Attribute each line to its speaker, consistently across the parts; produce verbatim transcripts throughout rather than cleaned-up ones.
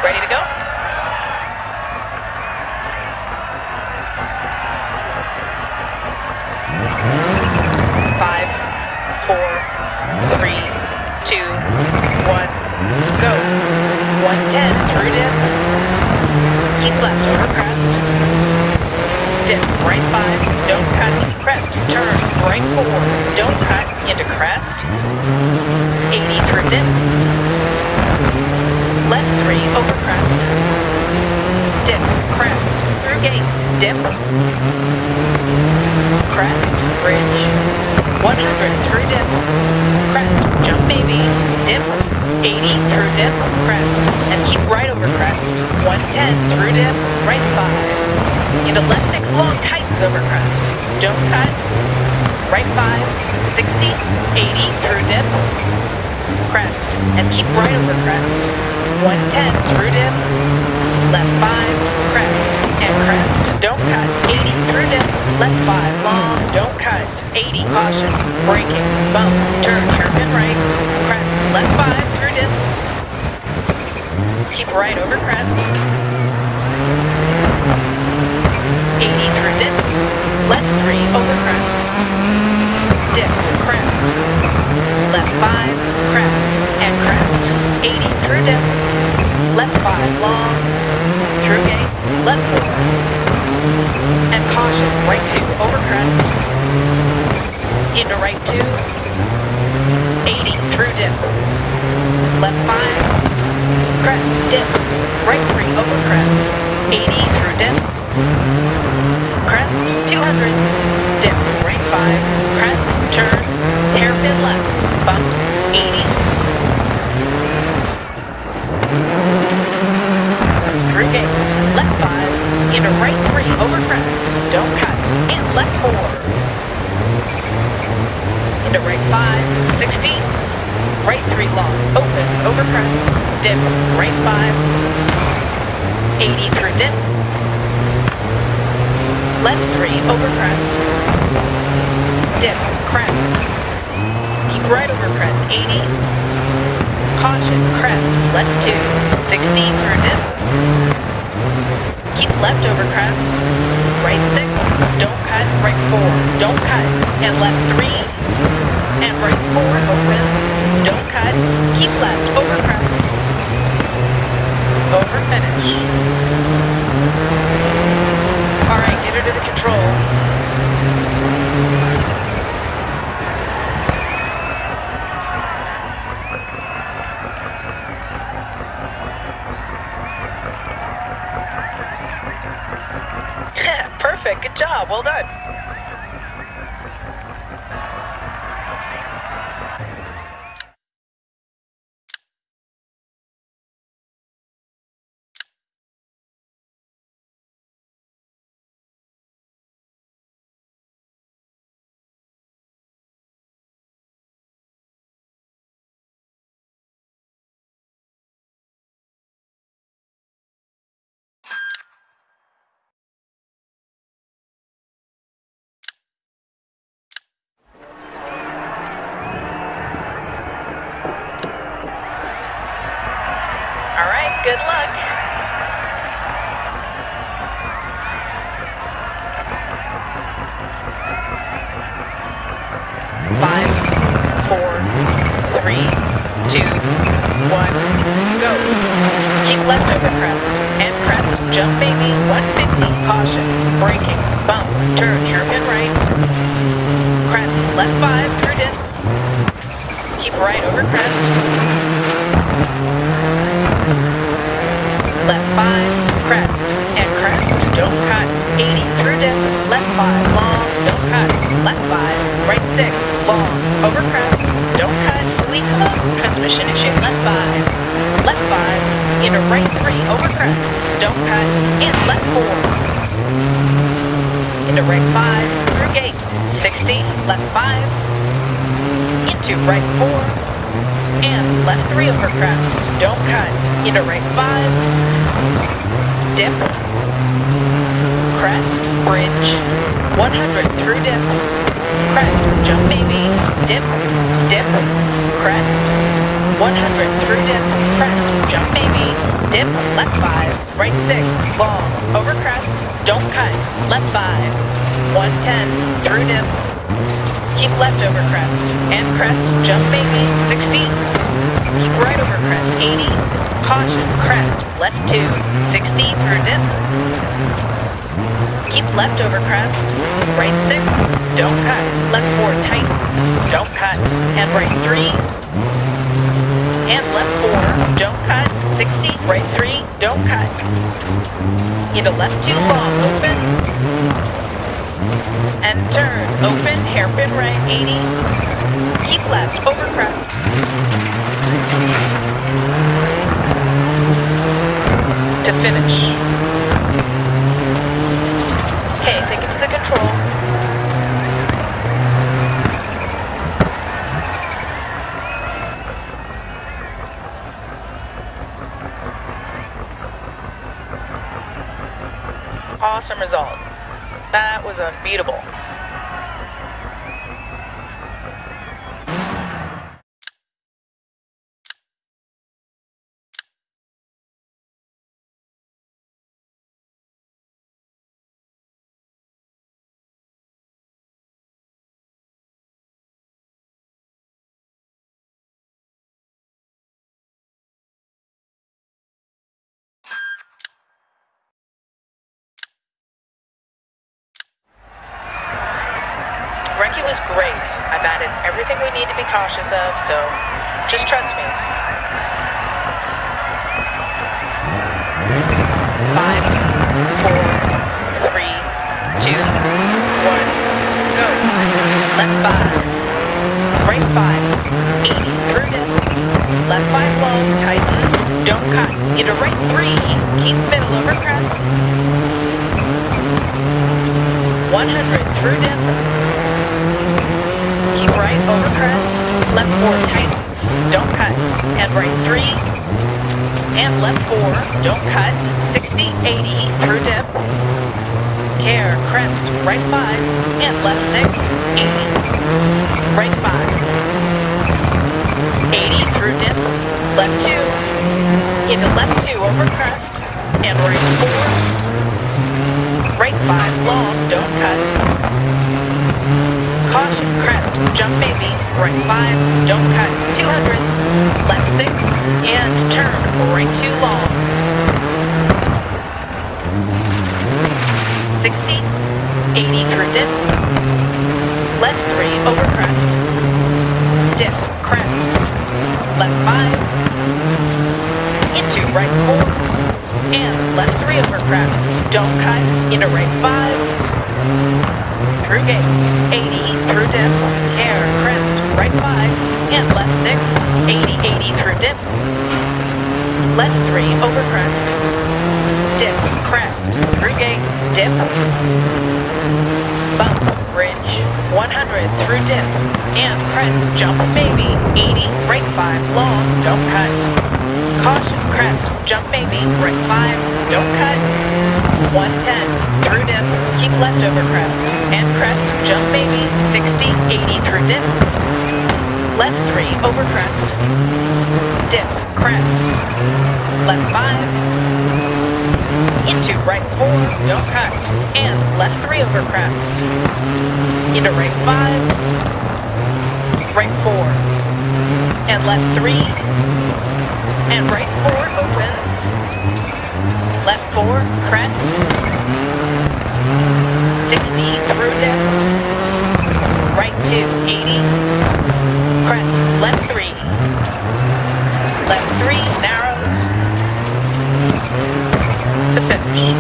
Speaker 1: Ready to go? Five, four, three, two, one, go. one ten through dip. Keep left over crest. Dip, right five, don't cut, crest, turn, right four, don't cut, into crest. eighty through dip. Left three, over crest. Dip, crest, through gate, dip. Crest, bridge. one hundred through dip. Crest, jump baby, dip. eighty through dip, crest, and keep right over crest. one ten through dip, right five. Into left six long tightens over crest. Don't cut. Right five, sixty, eighty through dip. Crest, and keep right over crest. one ten through dip. Left five, crest, and crest. Don't cut. eighty through dip. Left five, long, don't cut. eighty, caution. Braking, bump, turn, hairpin right. Crest, left five through dip. Keep right over crest. eighty through dip. Left three, over crest. Dip, crest. Left five, crest, and crest. eighty through dip. Left five, long. Through gate, left four. And caution, right two, over crest. Into right two. eighty through dip. Left five. Crest, dip. Right three, over crest. eighty through dip. Crest, two hundred. Dip, right five. Crest, turn. Hairpin left. Bumps, eighty. Through gate, left five. Into right three, over crest. Don't cut. And left four. Into right five, sixty. Right three long, opens, over crests. Dip, right five. eighty through dip. Left three, over crest. Dip, crest. Keep right over crest, eighty. Caution, crest, left two. sixty through dip. Keep left over crest. Right six, don't cut, right four, don't cut. And left three. And right four opens, don't cut. Keep left, over crest. Over finish. Alright, get her to the control. Perfect, good job, well done. Good luck. Five, four, three, two, one, go. Keep left over crest and crest, jump baby, one fifty, caution, braking, bump, turn, hairpin right. Crest, left five, through dip. Keep right over crest. Left five, crest, and crest, don't cut, eighty through dip, left five, long, don't cut, left five, right six, long, over crest, don't cut, lead come up, transmission issue, left five, left five, into right three, over crest, don't cut, and left four, into right five, through gate, sixty, left five, into right four, and left three over crest, don't cut, into right five, dip, crest, bridge, one hundred through dip, crest, jump baby, dip, dip, crest, one hundred through dip, crest, jump maybe, dip, left five, right six, long, over crest, don't cut, left five, one ten, through dip, keep left over crest, and crest, jump maybe, sixty, keep right over crest, eighty, caution, crest, left two, sixty, through dip, keep left over crest, right six, don't cut, left four tightens, don't cut, and right three, and left four, don't cut, sixty, right three, don't cut, into left two long, opens, and turn, open, hairpin right, eighty, keep left, over crest, to finish. Okay, take it to the control. Awesome result. That was unbeatable. Recce was great. I've added everything we need to be cautious of, so just trust me. Five, four, three, two, one, go. Left five, right five, eighty, through dip. Left five long, tightens, don't cut. Into right three, keep middle over crests. one hundred, through dip. Keep right over crest, left four tightens, don't cut, and right three, and left four, don't cut, sixty, eighty, through dip, care, crest, right five, and left six, eighty, right five, eighty, through dip, left two, into left two, over crest, and right four, right five, long, don't cut, caution, crest, jump maybe, right five, don't cut, two hundred, left six, and turn, right two long, sixty, eighty through dip, left three, over crest, dip, crest, left five, into right four, and left three over crest, don't cut, into right five, through gate, eighty, through dip, care, crest, right five, and left six, eighty, eighty, through dip, left three, over crest, dip, crest, through gate, dip, bump, bridge, one hundred, through dip, and crest, jump, maybe, eighty, right five, long, don't cut, caution, crest, jump, maybe, right five, don't cut, one ten, through dip, keep left over crest, and crest, jump maybe, sixty, eighty through dip, left three, over crest, dip, crest, left five, into right four, don't cut, and left three over crest, into right five, right four, and left three, and right four opens, left four, crest, sixty, through dip, right two, eighty, crest, left three, left three, narrows, to finish.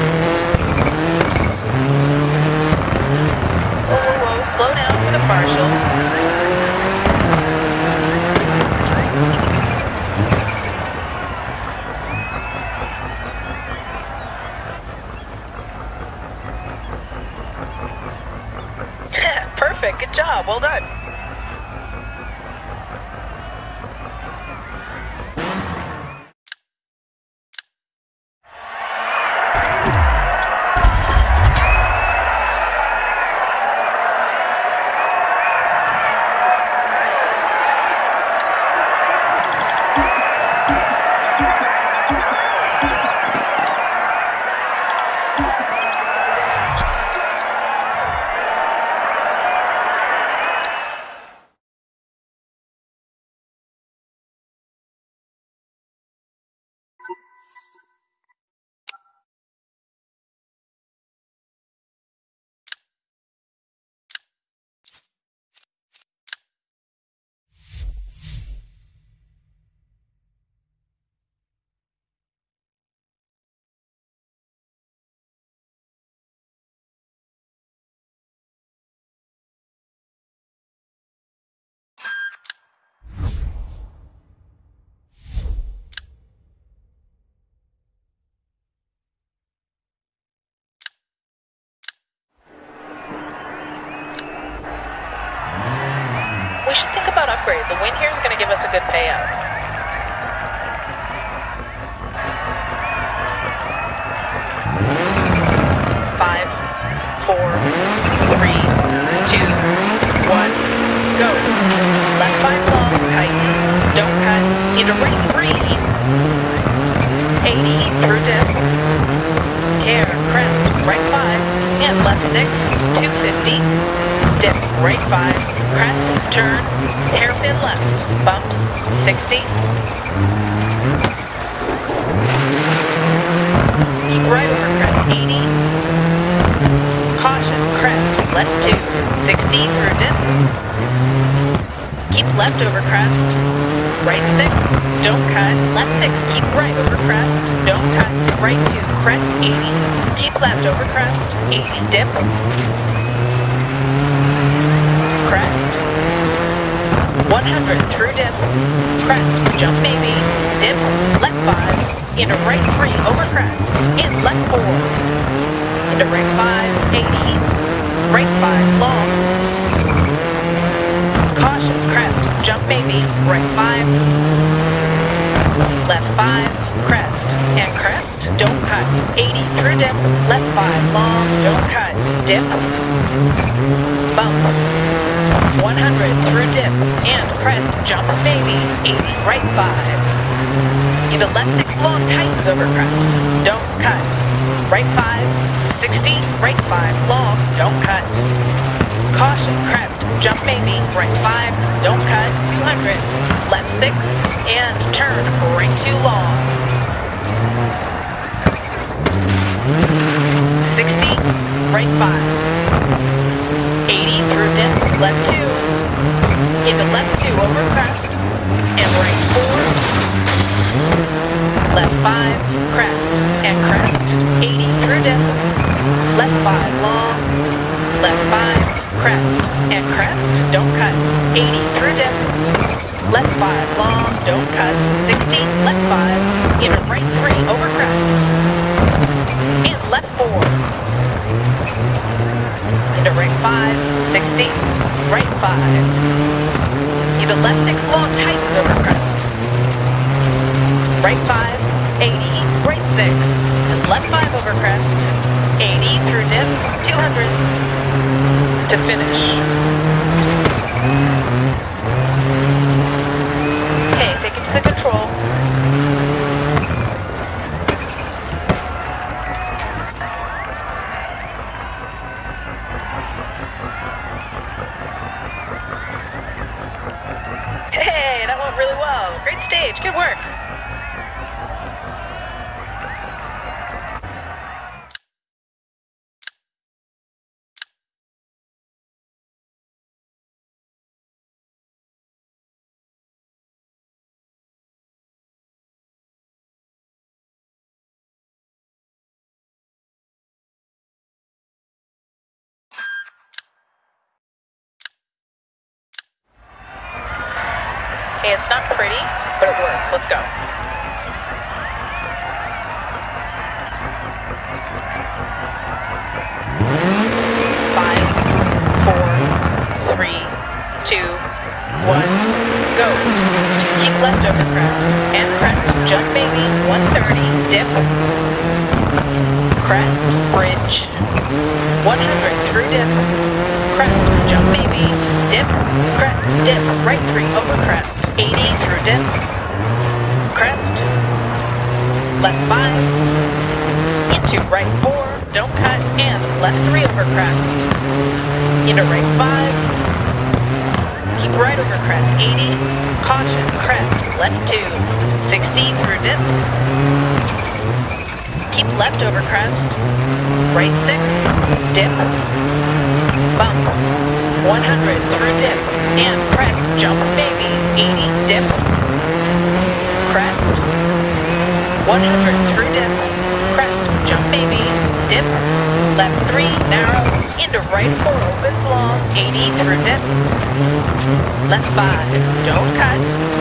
Speaker 1: Whoa, whoa, whoa, slow down for the partial. Perfect, good job, well done. grades. A win here is going to give us a good payout. Five, four, three, two, one, go. Left five long, tightens, don't cut, into right three. eighty, through dip. Care, crest, right five, and left six, two fifty. Dip, right five, crest, turn, hairpin left, bumps, sixty. Keep right over crest, eighty. Caution, crest, left two, sixty through dip. Keep left over crest, right six, don't cut, left six, keep right over crest, don't cut, right two, crest, eighty. Keep left over crest, eighty, dip. Crest, one hundred through dip, crest, jump maybe, dip, left five, into right three, over crest, in left four, into right five, eighty, right five, long, caution, crest, jump maybe, right five, left five, crest, and crest, don't cut, eighty through dip, left five, long, don't cut, dip, bump, one hundred through dip, and crest, jump maybe, eighty, right five, into left six, long, tightens over crest, don't cut, right five, sixty, right five, long, don't cut, caution, crest, jump maybe, right five, don't cut, two hundred, left six, and turn, right two long, sixty, right five, eighty through dip, left two, into left two, over crest, and right four, left five, crest, and crest, eighty through dip, left five, long, left five, crest, and crest, don't cut, eighty through dip, left five, long, don't cut, sixty, left five, into right three, over crest, and left four, into right five, sixty, right five, into left six, long, tightens over crest, right five, eighty, right six, and left five over crest, eighty through dip, two hundred, to finish. Okay, take it to the control. Hey, that went really well. Great stage, good work. Okay, it's not pretty, but it works. Let's go. Five, four, three, two, one, go. Keep left over crest and crest, jump baby, one thirty, dip, crest, bridge, one hundred through dip, crest, jump baby, dip, crest, dip, right three over crest, eighty through dip, crest, left five, into right four, don't cut, and left three over crest, into right five, keep right over crest, eighty, caution, crest, left two, sixty through dip, keep left over crest, right six, dip, bump, one hundred through dip, and crest, jump baby, eighty, dip, crest, one hundred through dip, crest, jump baby, dip, left three, narrows, into right four, opens long, eighty through dip, left five, don't cut,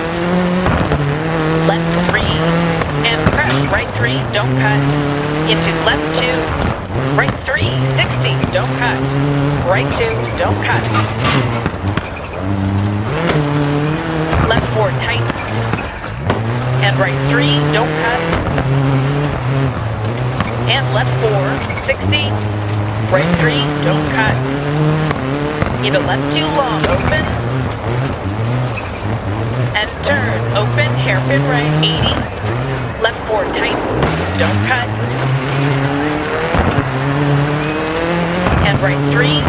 Speaker 1: left three, and crest, right three, don't cut, into left two, right three, sixty, don't cut, right two, don't cut, four tightens. And right three, don't cut. And left four, sixty. Right three, don't cut. Into left two long, opens. And turn, open, hairpin right, eighty. Left four tightens, don't cut. And right three.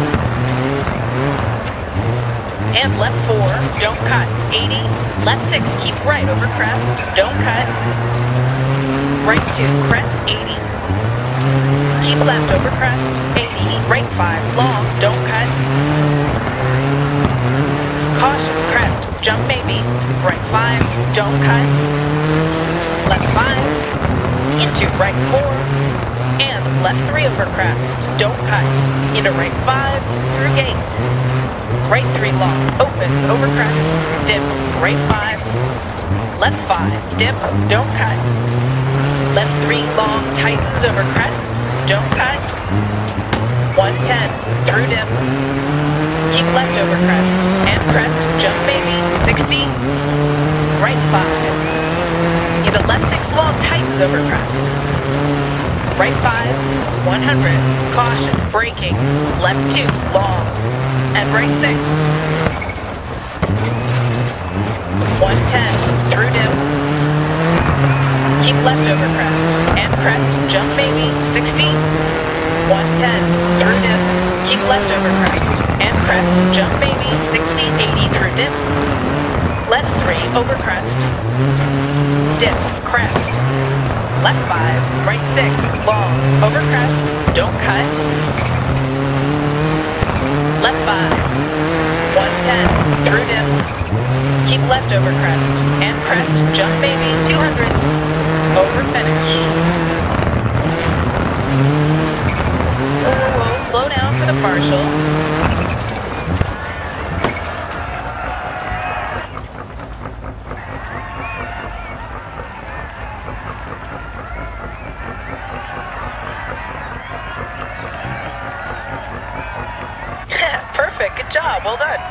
Speaker 1: And left four, don't cut, eighty. Left six, keep right over crest, don't cut. Right two, crest, eighty. Keep left over crest, eighty. Right five, long, don't cut. Caution, crest, jump maybe. Right five, don't cut. Left five, into right four. And left three over crest, don't cut. Into right five, through gate. Right three long, opens over crests, dip, right five. Left five, dip, don't cut. Left three long, tightens over crests, don't cut. one ten, through dip. Keep left over crest, and crest, jump maybe, sixty. Right five. Into left six long, tightens over crest. Right five, one hundred, caution, braking. Left two, long. And right six. one ten, through dip. Keep left over crest. And crest, jump maybe, sixty. one ten, through dip. Keep left over crest. And crest, jump maybe, sixty, eighty, through dip. Left three, over crest. Dip, crest. Left five, right six, long, over crest, don't cut. Left five, one ten, through dip. Keep left over crest, and crest, jump maybe, two hundred, over finish. Whoa, whoa, whoa, slow down for the partial. Perfect, good job, well done.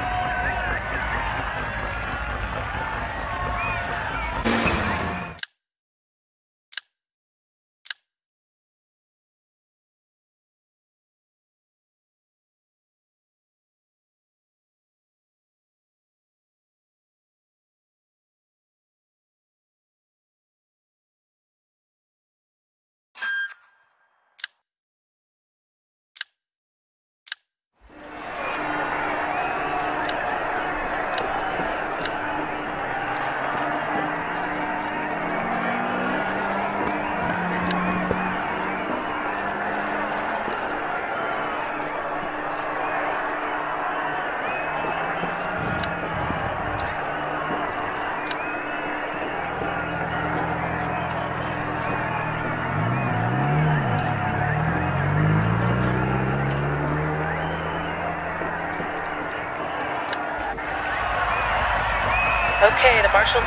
Speaker 1: Okay, the marshals